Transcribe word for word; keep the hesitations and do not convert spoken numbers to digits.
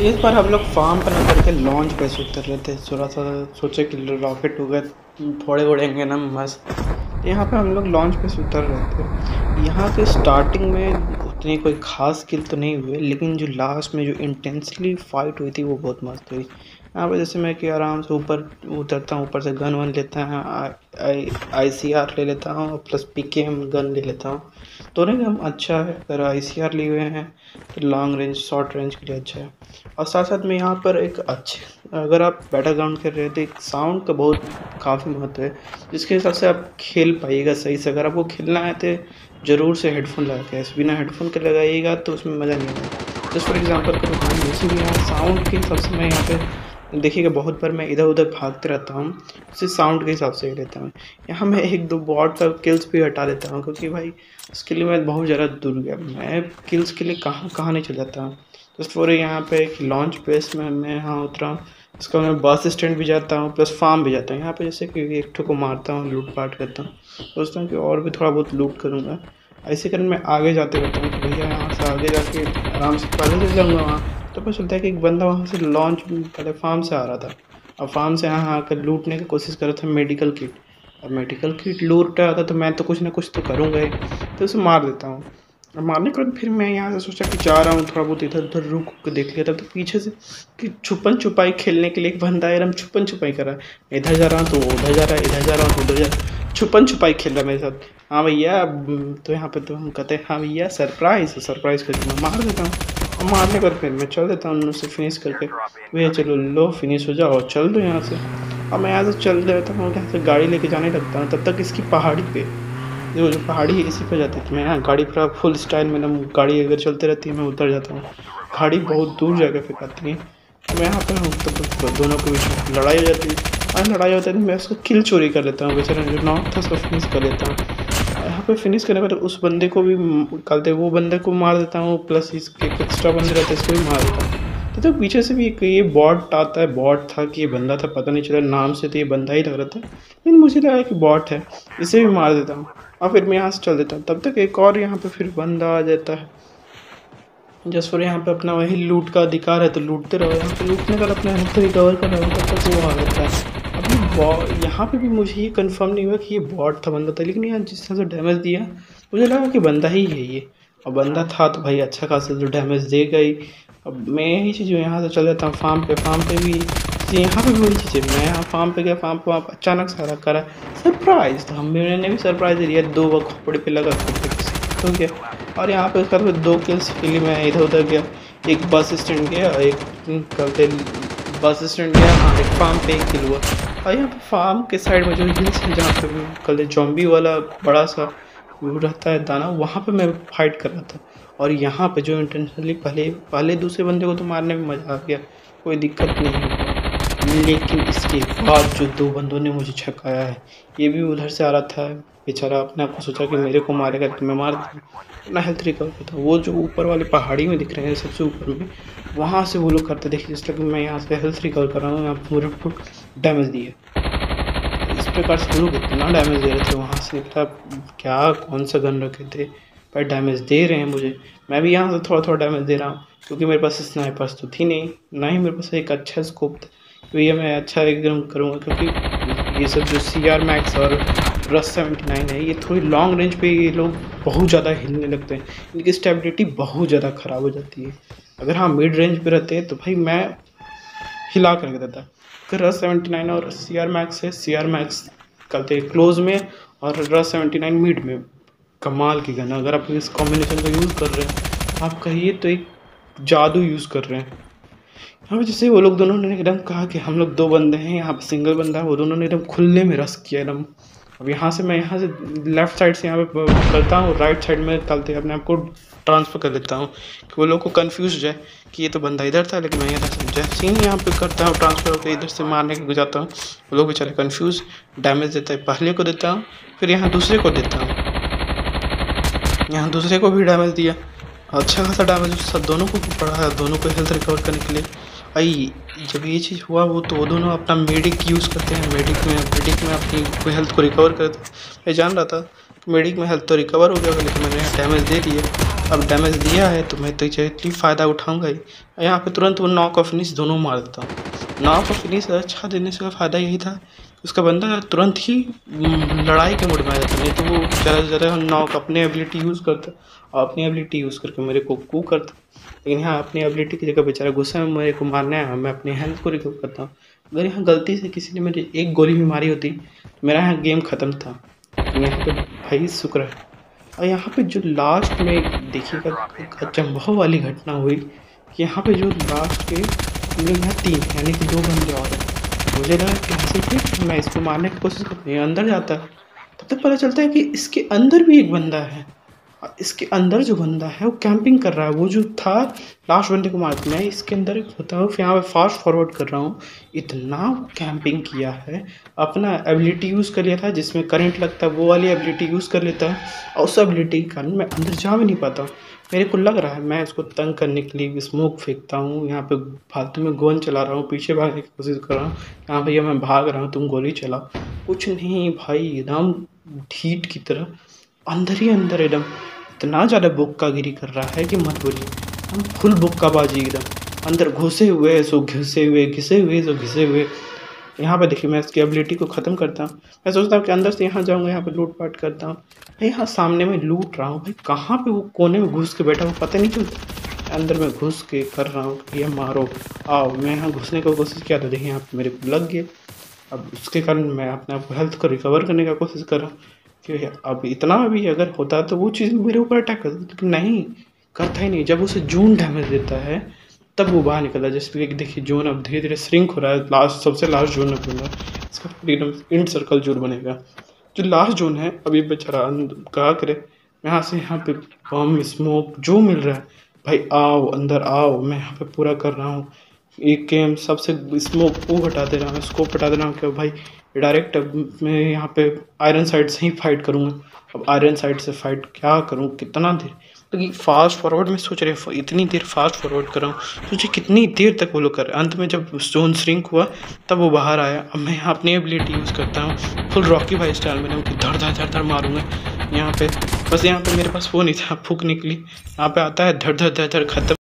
इस बार हम लोग फार्म पर ना करके लॉन्च पे से उतर रहे थे। थोड़ा सा सोचे कि रॉकेट हो गए थोड़े उड़ेंगे ना मस्त। यहाँ पे हम लोग लॉन्च पे से उतर रहे थे। यहाँ पे स्टार्टिंग में उतनी कोई खास किल तो नहीं हुए, लेकिन जो लास्ट में जो इंटेंसली फाइट हुई थी वो बहुत मस्त हुई। यहाँ पे जैसे मैं कि आराम से ऊपर उतरता हूँ, ऊपर से गन वन लेता है, आई आई सी आर ले लेता हूँ plus P K M gun ले लेता हूँ। दोनों ही हम अच्छा है। अगर आई सी आर लिए हुए हैं तो लॉन्ग रेंज शॉर्ट रेंज के लिए अच्छा है। और साथ साथ में यहाँ पर एक अच्छे, अगर आप बैटल ग्राउंड खेल रहे हो तो एक साउंड का बहुत काफ़ी महत्व है, जिसके हिसाब से आप खेल पाइएगा सही से। अगर आपको खेलना है तो ज़रूर से हेडफोन लगा के, बिना हेडफोन के लगाइएगा तो उसमें मज़ा नहीं आएगा। जस्ट फॉर एग्जांपल करो तो जैसे भी यहाँ साउंड के हिसाब से मैं यहाँ पे देखिएगा बहुत बार मैं इधर उधर भागते रहता हूँ, उसी साउंड के हिसाब से ही लेता हूँ। यहाँ मैं एक दो बॉट का किल्स भी हटा देता हूँ, क्योंकि भाई उसके लिए मैं बहुत ज़्यादा दूर गया, मैं किल्स के लिए कहाँ कहाँ नहीं चल जाता हूँ। जस्ट फॉर यहाँ पे एक लॉन्च बेस में मैं यहाँ उतरा हूँ, इसका मैं बस स्टैंड भी जाता हूँ प्लस फार्म भी जाता हूँ। यहाँ पे जैसे कि एक ठो को मारता हूँ, लूट पाट करता हूँ, सोचता हूँ कि और भी थोड़ा बहुत लूट करूँगा। ऐसे करके मैं आगे जाते रहता हूँ कि भैया यहाँ से आगे जाके आराम से पहले चल जाऊँगा वहाँ। तो पता चलता है कि एक बंदा वहाँ से लॉन्च पहले फार्म से आ रहा था, और फार्म से यहाँ आकर लूटने की कोशिश कर रहा था मेडिकल किट। और मेडिकल किट लूट रहा था तो मैं तो कुछ ना कुछ तो करूँगा ही, तो उसे मार देता हूँ। और मारने के बाद फिर मैं यहाँ से सोचा कि जा रहा हूँ, थोड़ा बहुत इधर उधर रुक के देख लिया था, तो पीछे से कि छुपन छुपाई खेलने के लिए एक बंदा एकदम छुपन छुपाई कर रहा है। इधर जा रहा हूँ तो उधर जा रहा है, इधर जा रहा हूँ तो उधर जा रहा है, छुपन छुपाई खेल रहा है मेरे साथ। हाँ भैया, तो यहाँ पे तो हम कहते हैं हाँ भैया सरप्राइज सरप्राइज करके मैं मार देता हूँ। और मारने पर फिर मैं चल देता हूँ उनसे फिनिश करके, भैया चलो लो फिनिश हो जाओ और चल दो यहाँ से। और मैं यहाँ से चल देता हूँ, यहाँ से गाड़ी लेके जाने लगता हूँ। तब तक इसकी पहाड़ी पे जो जो पहाड़ी है इसी पे जाती थी मैं, यहाँ गाड़ी पूरा फुल स्टाइल में एकदम, गाड़ी अगर चलते रहती है मैं उतर जाता हूँ। गाड़ी बहुत दूर जाकर फेंकाती है, तो मैं यहाँ पर हूँ तो दोनों के बीच लड़ाई हो जाती है। और लड़ाई होता है तो मैं उसको किल चोरी कर लेता हूँ, बेचारा जो नॉक था उसको फिनिश कर लेता हूँ। यहाँ पे फिनिश करने के बाद उस बंदे को भी निकालते, वो बंदे को मार देता हूँ, प्लस इसके एक्स्ट्रा बंदे रहते हैं इसको भी मार देता हूँ। तो, तो पीछे से भी एक ये बॉट आता है, बॉट था कि ये बंदा था पता नहीं चला, नाम से तो ये बंदा ही लग रहा था, लेकिन मुझे लगा कि बॉट है, इसे भी मार देता हूँ और फिर मैं यहाँ से चल देता हूँ। तब तक एक और यहाँ पे फिर बंदा आ जाता है। जस्ट फॉर यहाँ पे अपना वही लूट का अधिकार है तो लूटते रहो, यहाँ पे लूटने का अपना हेल्थ रिकवर कर रहा हूँ, तब तक वो आ जाता है। अभी यहाँ पे भी मुझे ये कंफर्म नहीं हुआ कि ये बॉट था बंदा था, लेकिन यहाँ जिस तरह से डैमेज दिया मुझे लगा कि बंदा ही है ये, और बंदा था तो भाई अच्छा खासा जो डैमेज देगा ही। अब मैं यही चीज़ यहाँ से चल जाता हूँ फार्म पे, फार्म पे भी यहाँ पे भी वही चीज़ है। मैं यहाँ फार्म पे गया, फार्म पे वहाँ अचानक सारा करा सरप्राइज था, मैंने भी सरप्राइज दिया, दो खोपड़े पे लगा खोपड़े हो गया। और यहाँ पे उसका तो दो किल्स के लिए मैं इधर उधर गया, एक बस स्टैंड गया, एक कहते बस स्टैंड गया, हाँ एक फार्म पे एक किल हुआ। और यहाँ पे फार्म के साइड में जो हिल्स है जहाँ पे कल जॉम्बी वाला बड़ा सा वो रहता है दाना, वहाँ पे मैं फाइट कर रहा था। और यहाँ पे जो इंटेंशनली पहले पहले दूसरे बंदे को तो मारने में मज़ा आ गया, कोई दिक्कत नहीं है, लेकिन इसके बाद जो दो बंदों ने मुझे छकाया है, ये भी उधर से आ रहा था बेचारा, अपने आप को सोचा कि मेरे को मारेगा तो मैं मार दूँ, अपना हेल्थ रिकवर करता। वो जो ऊपर वाले पहाड़ी में दिख रहे हैं सबसे ऊपर में, वहाँ से वो लोग करते देखिए, जिस तरह कि मैं यहाँ से हेल्थ रिकवर कर रहा हूँ, यहाँ पूरे फुट डैमेज दिए। इस प्रकार से लोग इतना डैमेज दे रहे थे वहाँ से, मतलब क्या कौन सा गन रखे थे पर डैमेज दे रहे हैं मुझे। मैं भी यहाँ से थोड़ा थोड़ा डैमेज दे रहा हूँ, क्योंकि मेरे पास स्नाइपर्स तो थी नहीं, ना ही मेरे पास एक अच्छा स्कोप था, तो ये मैं अच्छा एकदम करूँगा। क्योंकि ये सब जो सी आर मैक्स और रस सेवेंटी नाइन है, ये थोड़ी लॉन्ग रेंज पे ये लोग बहुत ज़्यादा हिलने लगते हैं, इनकी स्टेबिलिटी बहुत ज़्यादा ख़राब हो जाती है। अगर हाँ मिड रेंज पे रहते हैं तो भाई मैं हिला कर देता। अगर रस सेवेंटी नाइन और सी आर मैक्स है, सी आर मैक्स करते हैं क्लोज में और रस सेवेंटी नाइन मिड में, कमाल की गन। अगर आप इस कॉम्बिनेशन का यूज़ कर रहे हैं, आप कहिए तो एक जादू यूज़ कर रहे हैं। यहाँ पे जैसे वो लोग दोनों ने एकदम कहा कि हम लोग दो बंदे हैं, यहाँ पे सिंगल बंदा है, वो दोनों ने एकदम खुले में रस किया एकदम। अब यहाँ से मैं यहाँ से लेफ़्ट साइड से यहाँ पे करता हूँ, राइट साइड में चलते अपने आप को ट्रांसफ़र कर देता हूँ कि वो लोग को कंफ्यूज हो जाए कि ये तो बंदा इधर था लेकिन मैं इधर से, जैसे ही यहाँ पे करता हूँ ट्रांसफ़र होकर इधर से मारने के जाता हूँ, वो लोग बेचारे कंफ्यूज, डैमेज देता है, पहले को देता हूँ फिर यहाँ दूसरे को देता हूँ, यहाँ दूसरे को भी डैमेज दिया, अच्छा खासा डैमेज सब दोनों को पड़ा है, दोनों को हेल्थ रिकवर करने के लिए। आई जब ये चीज़ हुआ वो तो वो दोनों अपना मेडिक यूज़ करते हैं, मेडिक में मेडिक में अपनी हेल्थ को रिकवर करते हैं। मैं जान रहा था मेडिक में हेल्थ तो रिकवर हो गया, लेकिन मैंने डैमेज दे दिए। अब डैमेज दिया है तो मैं तो इतनी फ़ायदा उठाऊंगा ही। यहाँ पे तुरंत वो नॉक और फिनिश दोनों मार देता हूँ। नॉक और फिनिश अच्छा देने से फ़ायदा यही था, उसका बंदा तुरंत ही लड़ाई के मूड में आ जाता, नहीं तो वो ज़्यादा से ज़्यादा नॉक अपने एबिलिटी यूज़ करता और अपनी एबिलिटी यूज़ करके मेरे को कू करता। लेकिन यहाँ अपनी एबिलिटी की जगह बेचारा गुस्से में मेरे को मारने आया, मैं अपनी हेल्थ को रिकवर करता हूँ। अगर यहाँ गलती से किसी ने मेरी एक गोली भी मारी होती तो मेरा यहाँ गेम ख़त्म था। यहाँ पे भाई शुक्र है। और यहाँ पे जो लास्ट में देखिएगा अचंभव वाली घटना हुई कि यहाँ पे जो लास्ट के हम लोग यहाँ तीन यानी कि दो बंदे और हैं। मुझे लगा कि ऐसे थे मैं इसको मारने की कोशिश करता हूँ, अंदर जाता है तब तक पता चलता है कि इसके अंदर भी एक बंदा है। और इसके अंदर जो बंदा है वो कैंपिंग कर रहा है, वो जो था लास्ट बंदे को मार। मैं इसके अंदर होता हूँ यहाँ पे फास्ट फॉरवर्ड कर रहा हूँ, इतना कैंपिंग किया है, अपना एबिलिटी यूज़ कर लिया था जिसमें करंट लगता है वो वाली एबिलिटी यूज़ कर लेता है और उस एबिलिटी के कारण मैं अंदर जा भी नहीं पाता। मेरे को लग रहा है मैं इसको तंग करने के लिए स्मोक फेंकता हूँ, यहाँ पे फालतू में गोन चला रहा हूँ, पीछे भागने की कोशिश कर रहा हूँ, यहाँ भैया मैं भाग रहा हूँ तुम गोली चला, कुछ नहीं भाई एकदम ढीठ की तरह अंदर ही अंदर एकदम इतना ज़्यादा बुक्कागिरी कर रहा है कि मत बोलिए। हम फुल बुक्काबाजी एकदम अंदर घुसे हुए सो घिसे हुए घिसे हुए सो घिसे हुए। यहाँ पे देखिए मैं इसकी एबिलिटी को ख़त्म करता हूँ, मैं सोचता हूँ कि अंदर से यहाँ जाऊँगा, यहाँ पे लूट पाट करता हूँ। भाई यहाँ सामने में लूट रहा हूँ, भाई कहाँ पे वो कोने में घुस के बैठा वो पता नहीं चलता, अंदर में घुस के कर रहा हूँ कि ये मारो आओ। मैं यहाँ घुसने की कोशिश किया तो देखिए यहाँ पे मेरे को लग गए। अब उसके कारण मैं अपने आप हेल्थ को रिकवर करने का कोशिश कर रहा हूँ कि अब इतना भी अगर होता तो वो चीज़ मेरे ऊपर अटैक करता, लेकिन नहीं करता ही नहीं। जब उसे जून डैमेज देता है तब वो बाहर निकलता है। जैसे कि देखिए जोन अब धीरे धीरे श्रिंक हो रहा है, लास्ट सबसे लास्ट जोन में इसका एकदम इंड सर्कल जोन बनेगा। जो लास्ट जोन है अभी बेचारा क्या करे, यहाँ से यहाँ पे बम स्मोक जो मिल रहा है भाई आओ अंदर आओ, मैं यहाँ पे पूरा कर रहा हूँ। एक गेम सबसे स्मोक वो हटा दे रहा हूँ, स्कोप हटा दे रहा हूँ कि भाई डायरेक्ट अब मैं यहाँ पे आयरन साइड से ही फाइट करूँगा। अब आयरन साइड से फाइट क्या करूँ, कितना देर लेकिन फास्ट फॉरवर्ड में सोच रहे इतनी देर फास्ट फॉरवर्ड कर रहा हूँ, सोचिए कितनी देर तक वो लोग कर रहे हैं। अंत में जब जोन श्रिंक हुआ तब वो बाहर आया। अब मैं यहाँ अपनी एबिलिटी यूज़ करता हूँ फुल रॉकी भाई स्टाइल में, उनकी धड़ धड़ धड़ धड़ मारूंगा यहाँ पे। बस यहाँ पे मेरे पास वो नहीं था फूक निकली, यहाँ पे आता है धड़ धड़ धड़ धड़ खत्म।